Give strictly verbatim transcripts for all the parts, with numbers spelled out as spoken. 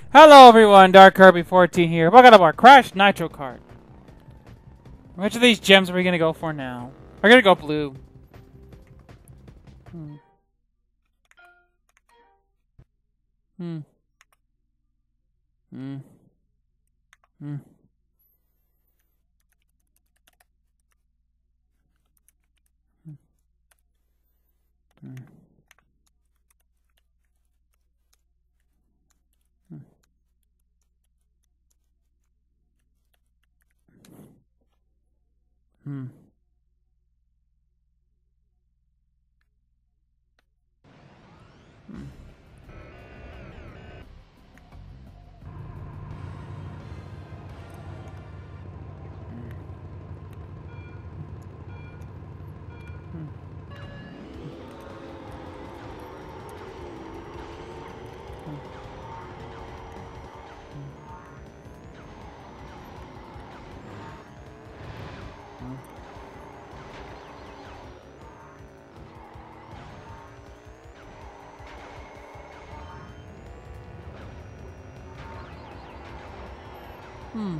Hello everyone, Dark Kirby fourteen here. Welcome to our Crash Nitro Kart. Which of these gems are we gonna go for now? We're gonna go blue. Hmm. Hmm. Hmm. Hmm. Hmm. Hmm. Hmm.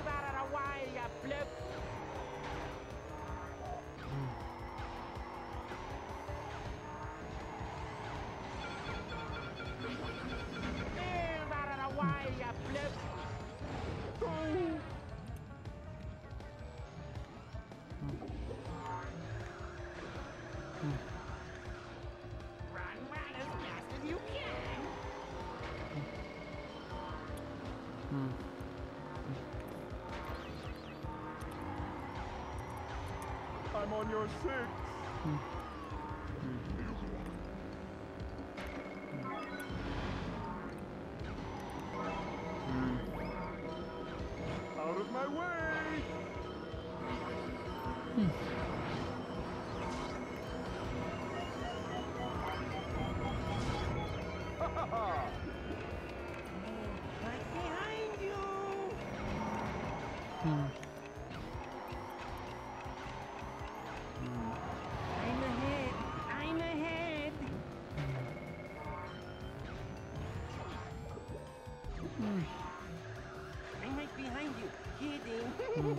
I'm on your six. Hmm. Out of my way. Hmm. Right behind you. Hmm. I'm ahead. I'm ahead. Hmm. I'm right behind you. Kidding. Hmm.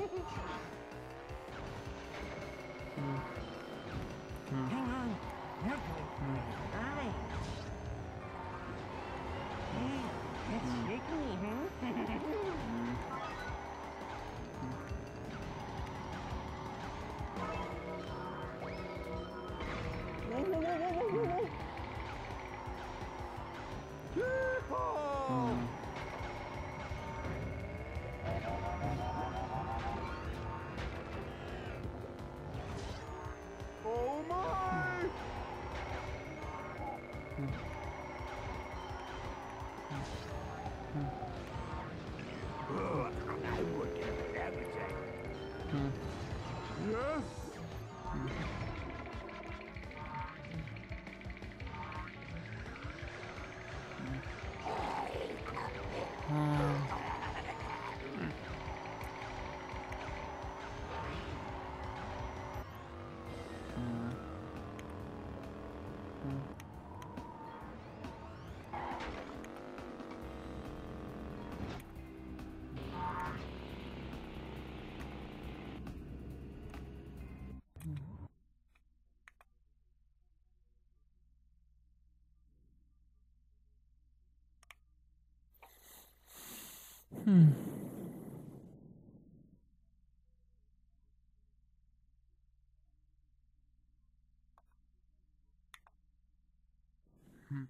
Hmm. Hang on. You're going right. Hey, that's shaking me, huh? Hmm. Oh my! I would have everything. Hmm. Yes. Um. Hmm. Hmm.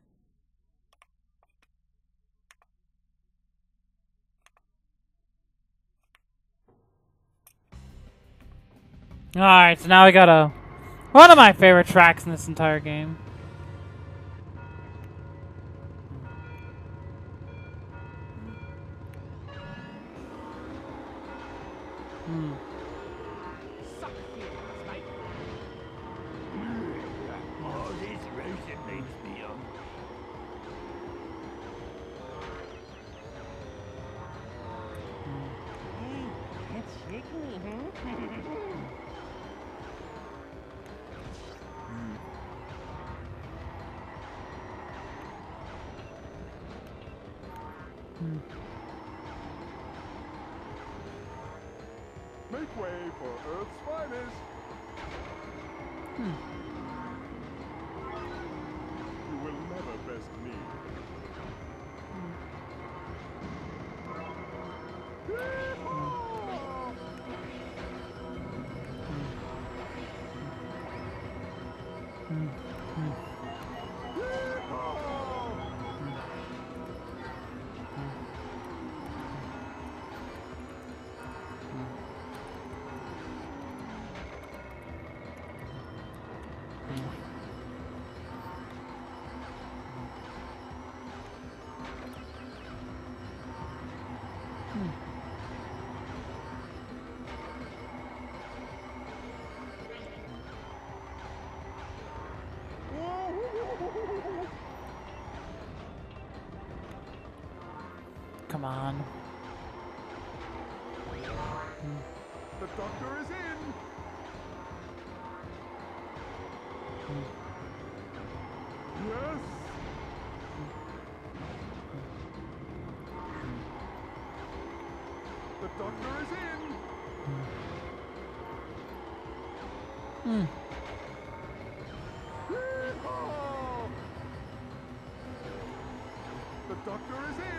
Alright, so now we got a one of my favorite tracks in this entire game. Hmm. Oh, this racing makes me um. Hey, that's shaking me, huh? Hmm. Make way for Earth's finest. Hmm. You will never best me. Hmm. Hmm. Come on. The doctor is in. Yes. The doctor is in. Hmm. Yeehaw! The doctor is in.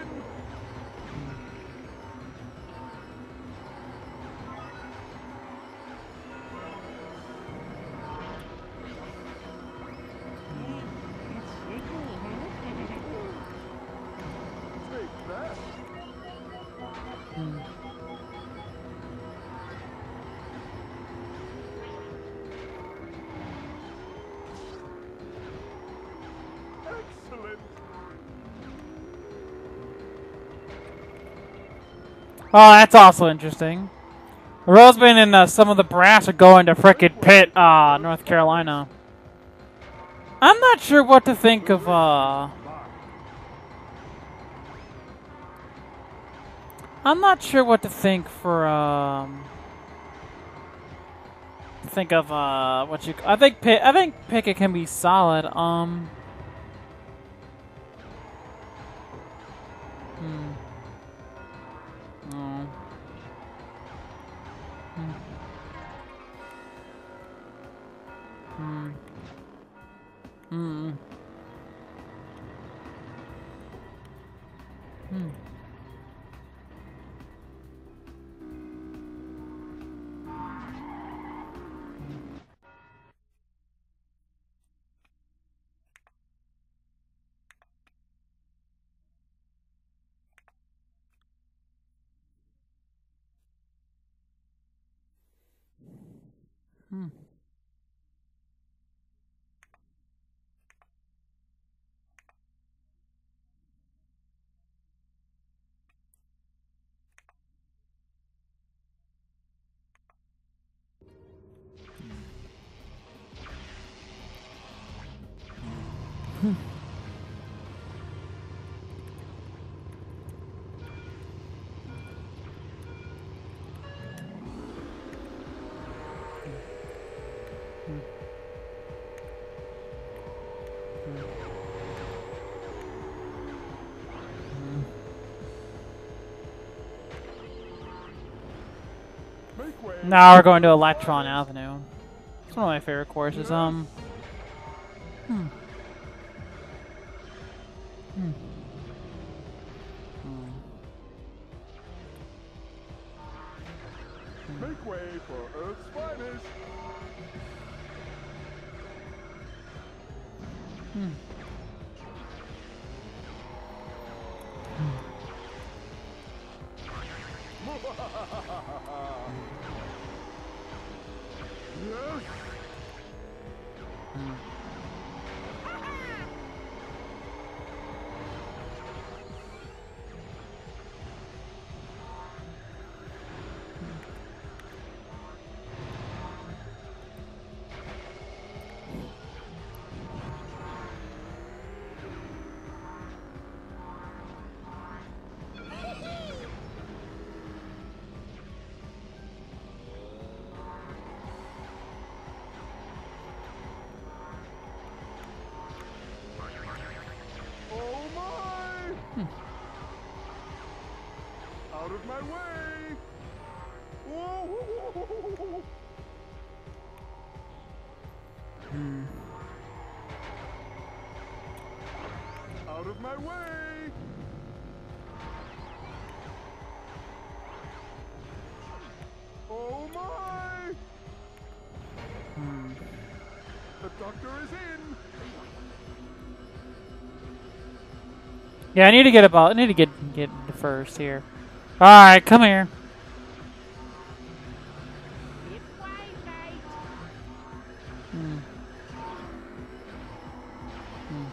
Take that. Hmm. Excellent. Oh, that's also interesting. Roseman and uh, some of the brass are going to frickin' Pitt, uh, North Carolina. I'm not sure what to think of, uh... I'm not sure what to think for, um... think of, uh, what you... I think Pitt, I think Pickett can be solid, um... Hmm. Oh. Hmm. Hmm. Hmm. Hmm. Hmm. Hmm. Make way. Now we're going to Electron Avenue. It's one of my favorite courses. Um. Hmm. Hmm. Make way for Earth's finest. Hmm. Yes. Hmm. Out of my way! Whoa. Hmm. Out of my way! Oh my! Hmm. The doctor is in! Yeah, I need to get about. I need to get get the first here. All right, come here. It's Wi-Fi. Hmm. Hmm.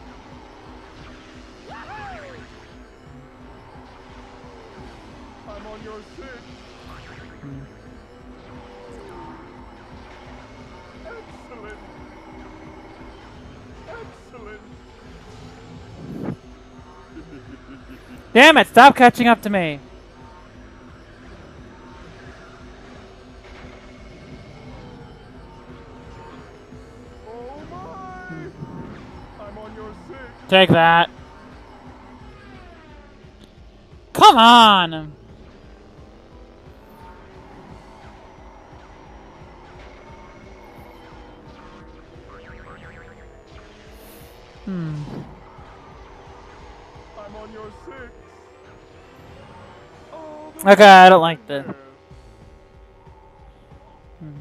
I'm on your six. Hmm. Excellent. Excellent. Damn it! Stop catching up to me. Oh my! I'm on your six. Take that. Come on. Hmm. I'm on your six. Oh, Okay, I don't like this. Hmm.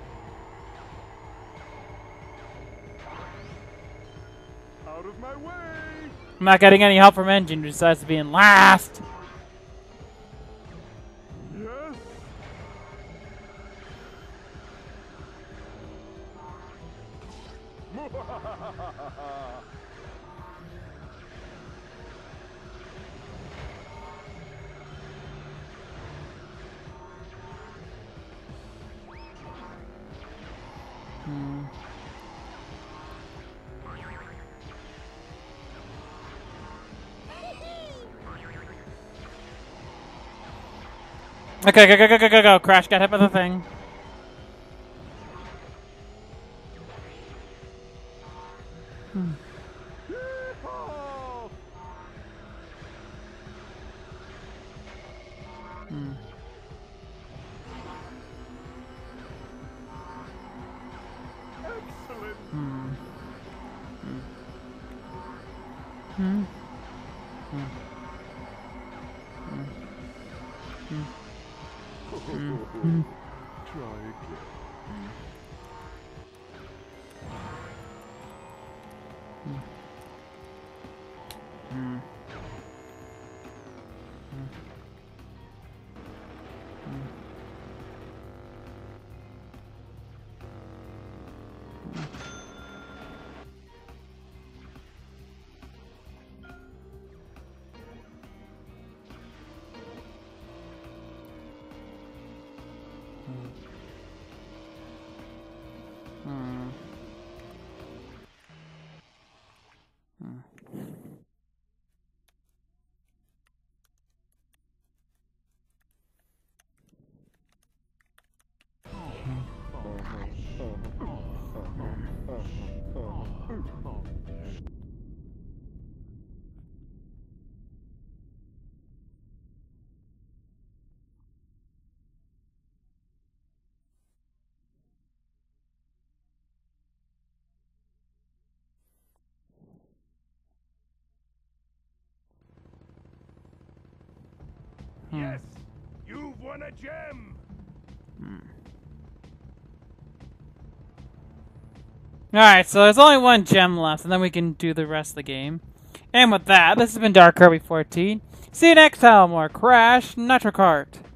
Out of my way! I'm not getting any help from Engine, who decides to be in last. Yes. Hmm. Okay, go, go, go, go, go, go. Crash got hit by the thing. Hmm. Yeehaw! Hmm. Excellent. Hmm. Hmm. Hmm. Hmm. Hmm. Hmm. Hmm. Try again. Hmm. Hmm. Hmm. Yes! You've won a gem! Alright, so there's only one gem left, and then we can do the rest of the game. And with that, this has been Dark Kirby fourteen. See you next time, more Crash Nitro Kart.